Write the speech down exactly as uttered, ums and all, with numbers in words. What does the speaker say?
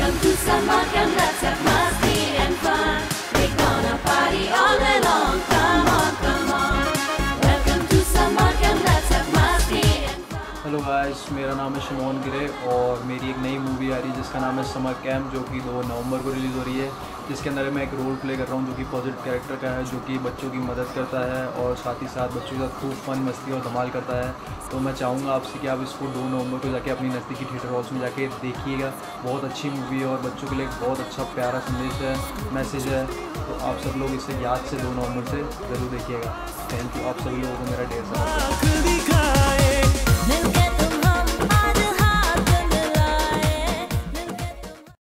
Welcome to summer camp, let's have musty and fun. We're gonna party all day long, come on, come on. Welcome to summer camp, let's have musty and fun. Hello guys, मेरा नाम है शिमोन गिरे और मेरी एक नई movie आ रही है जिसका नाम है समर कैंप, जो कि दो नवंबर को रिलीज़ हो रही है। जिसके अंदर मैं एक रोल प्ले कर रहा हूँ जो कि पॉजिटिव कैरेक्टर का है, जो कि बच्चों की मदद करता है और साथ ही साथ बच्चों के साथ खूब फन मस्ती और धमाल करता है। तो मैं चाहूँगा आपसे कि आप इसको दो नवंबर को जाके अपनी नज़दीकी थिएटर हॉल्स में जाके देखिएगा। बहुत अच्छी मूवी है और बच्चों के लिए एक बहुत अच्छा प्यारा संदेश है, मैसेज है। तो आप सब लोग इसे याद से दो नवंबर से ज़रूर देखिएगा। थैंक यू आप सभी लोगों को मेरा ढेर सारा।